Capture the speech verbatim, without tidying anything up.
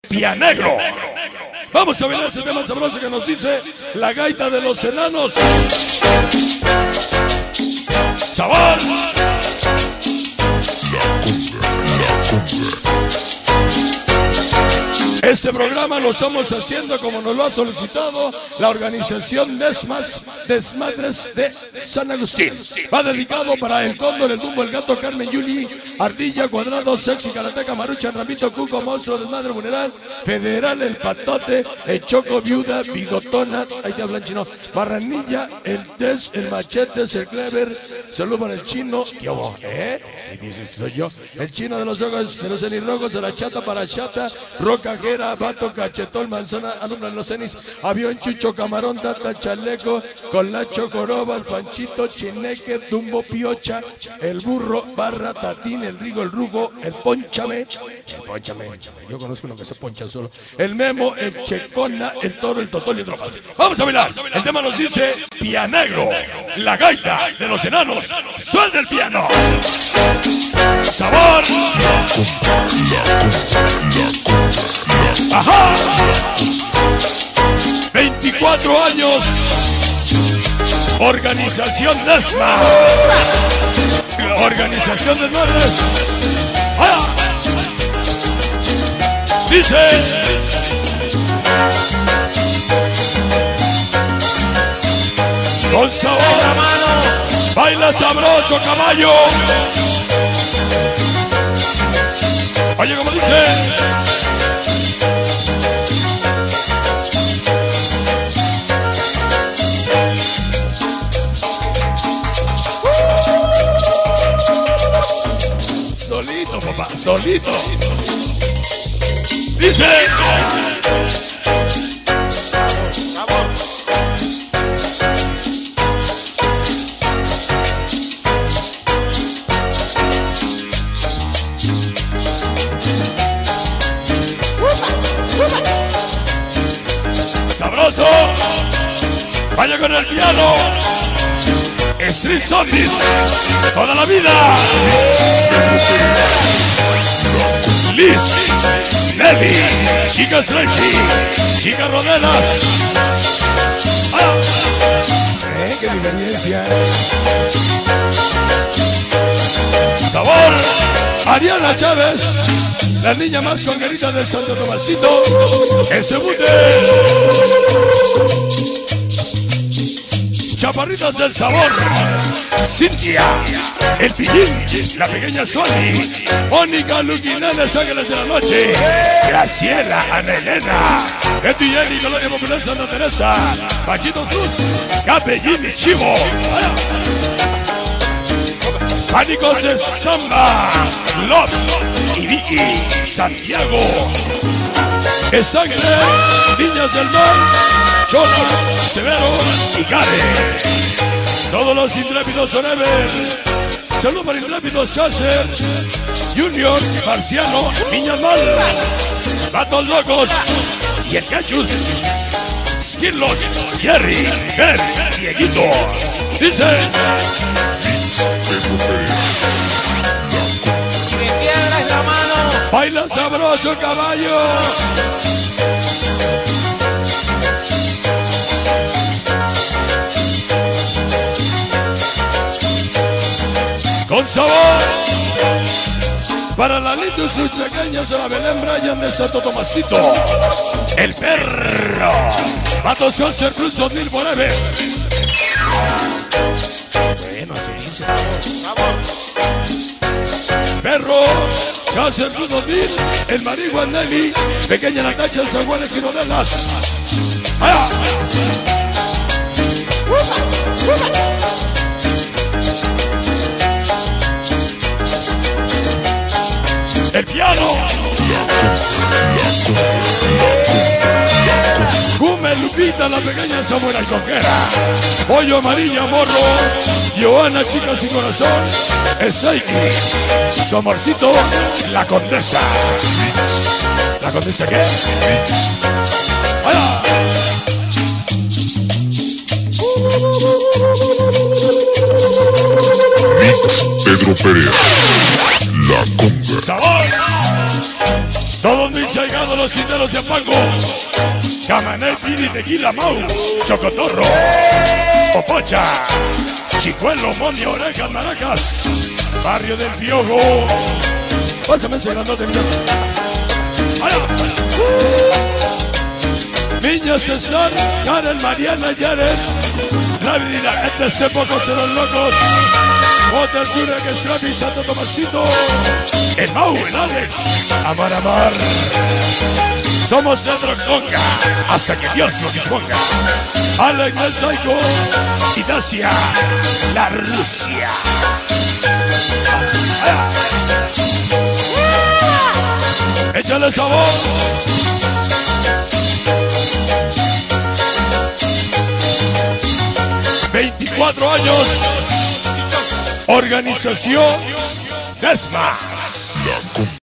Pianegro. Vamos a bailar ese tema sabroso que nos dice la gaita de los enanos. ¡Sabor! Este programa lo estamos haciendo como nos lo ha solicitado la organización Desmas, Desmadres de San Agustín. Va dedicado para el Cóndor, el Dumbo, el Gato, Carmen, Yuli, Ardilla, Cuadrado, Sexy, Karateca, Marucha, Ramito, Cuco, Monstruo, Desmadre, Vulneral, Federal, el Patote, el Choco, Viuda, Bigotona, ahí te hablan chino, Barranilla, el Des, el Machetes, el Clever, saludo para el Chino, yo, ¿eh? Y dices que soy yo, el Chino de los ojos, de los cenirrojos, de la Chata para Chata, Roca, Bato, Cachetón, Manzana, alumbran los cenis, Avión, Chucho, Camarón, Tata, Chaleco, Colacho, Corobas, Panchito, Chineque, Dumbo, Piocha, el Burro, Barra, Tatín, el Rigo, el Rugo, el Ponchame, el Ponchame, yo conozco uno que se poncha solo, el Memo, el Checona, el Toro, el Totol y otro más. Vamos a bailar, el tema nos dice Pianegro, la gaita de los enanos, suelta el piano. ¡Sabor! ¡Ajá! veinticuatro años. Organización Desma. Organización Desmadres. ¡Ah! Dice. Con sabor a mano. Baila sabroso, caballo. Oye, como dice. Solito, papá, solito. Dice. Sabroso. Vaya con el piano. Street Zombies. Toda la vida. Liz, Nelly, chicas Tracy, chicas Rodelas. ¡Ah! ¡Eh, qué diferencia! Sabor, Ariana Chávez, la niña más conquerida del Santo Tomasito, ese bute. Chaparritas del sabor, Cintia, el Pillín, la pequeña Suani, Mónica, Luquinales, Ángeles de la Noche, Graciela, Ana Elena, Betty Jenny, Colonia Popular Santa Teresa, Pachito Cruz, Cape, Jimmy, Chivo, Pánicos de Samba, Love y Vicky, Santiago, Sangre, Niñas del Mar, Chola, Severo y Care. Todos los intrépidos son Ever. Saludos para intrépidos Chaser, Junior, Marciano, Niñas Mal, Gatos Locos y el Cachus, Skirlos, Jerry, Ben, Dieguito. Dice. Mi piedra es la mano. Baila sabroso, caballo. Con sabor. Para la linda y sus pequeñas de la Belén Bryan de Santo Tomasito. El perro. Matos José Cruz dos mil nueve. Bueno, sí. Perro. José Cruz dos mil. El marihuana Nelly. Pequeña Natacha, San Juanes y Rodelas. ¡Ah! El piano. Gume, Lupita, la pequeña Samuel Coquera. Pollo Amarilla, Morro. Joana, chica sin corazón. Esaiki. Su amorcito, la condesa. ¿La condesa qué? ¡Vaya! Mix Pedro Pérez, La Conga. ¡Sabor! Todos mis allegados los quineros de Apango. Camané, Piri, Tequila, Mau, Chocotorro, Popocha, Chicuelo, Monia, Orejas, Maracas, Barrio del Piojo. Pásame ese grandote, mira. Niña César, Karen, Mariana, Yaren, David y la gente se pocos se los locos. Otra Sura, que es Ravi, Santo Tomasito, el Mau, el Alex, Amar, Amar. Somos Centro Conga, hasta que Dios nos disponga. Alex, el Psycho, y Dacia, la Rusia. Échale sabor. veinticuatro años. Organización Desmas.